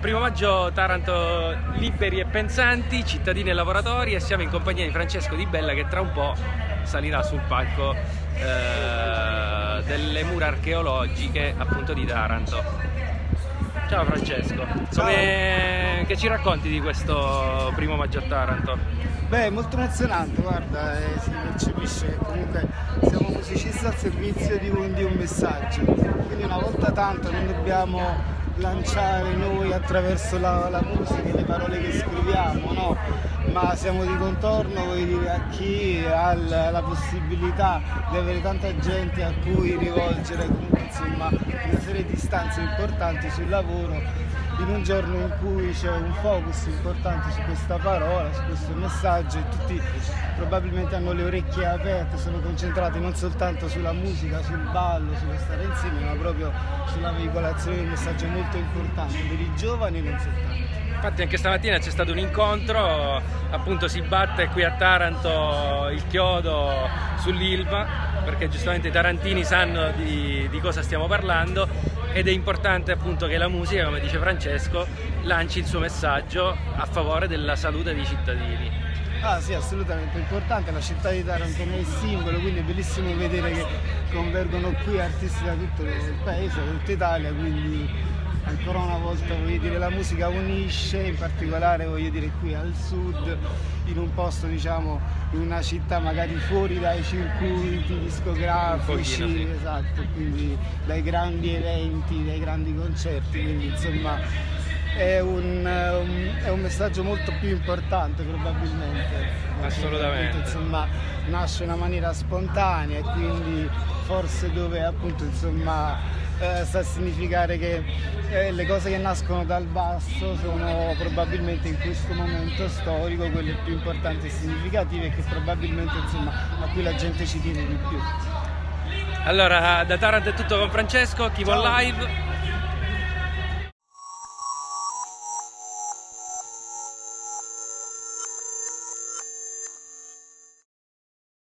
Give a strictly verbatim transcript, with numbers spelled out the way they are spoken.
primo maggio Taranto liberi e pensanti, cittadini e lavoratori, e siamo in compagnia di Francesco Di Bella che tra un po' salirà sul palco eh, delle mura archeologiche appunto di Taranto. Ciao Francesco, come... che ci racconti di questo primo maggio a Taranto? Beh, molto emozionante, guarda, eh, si percepisce che comunque siamo musicisti al servizio di un, di un messaggio, quindi una volta tanto non dobbiamo lanciare noi attraverso la, la musica e le parole che scriviamo, no? Ma siamo di contorno, voglio dire, a chi ha la, la possibilità di avere tanta gente a cui rivolgere comunque insomma una serie di istanze importanti sul lavoro, in un giorno in cui c'è un focus importante su questa parola, su questo messaggio, e tutti probabilmente hanno le orecchie aperte, sono concentrati non soltanto sulla musica, sul ballo, sullo stare insieme, ma proprio sulla veicolazione di un messaggio molto importante per i giovani e non soltanto. Infatti anche stamattina c'è stato un incontro, appunto si batte qui a Taranto il chiodo sull'Ilva, perché giustamente i tarantini sanno di, di cosa stiamo parlando, ed è importante appunto che la musica, come dice Francesco, lanci il suo messaggio a favore della salute dei cittadini. Ah sì, assolutamente importante, la città di Taranto ne è il simbolo, quindi è bellissimo vedere che convergono qui artisti da tutto il paese, da tutta Italia, quindi ancora una volta voglio dire la musica unisce, in particolare voglio dire qui al sud, in un posto diciamo, in una città magari fuori dai circuiti discografici, pochino, sì. Esatto, quindi dai grandi eventi, dai grandi concerti, quindi insomma è un, è un messaggio molto più importante probabilmente. Assolutamente. Appunto, insomma, nasce in una maniera spontanea e quindi forse dove appunto insomma eh, sta a significare che eh, le cose che nascono dal basso sono probabilmente in questo momento storico quelle più importanti e significative, e che probabilmente insomma a cui la gente ci tiene di più. Allora, da Taranto è tutto con Francesco, chi vuol live.